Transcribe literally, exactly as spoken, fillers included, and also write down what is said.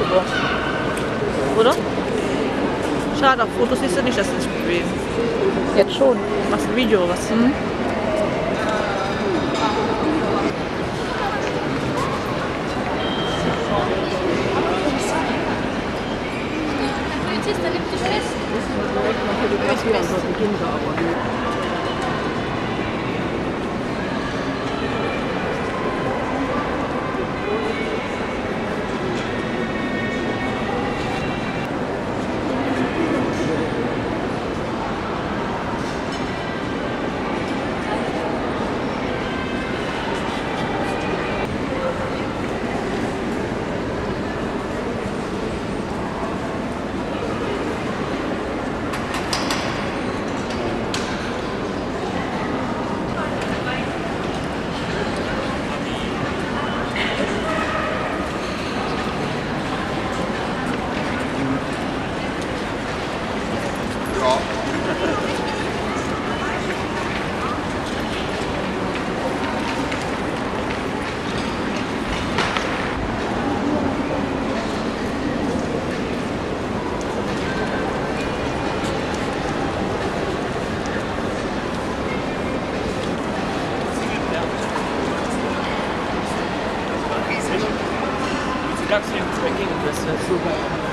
super. Oder? Schade, auf Fotos siehst du nicht, dass sie sich bewegen. Jetzt schon. Machst ein Video oder was? Mhm. Dachs neben zwei Gegenwässer.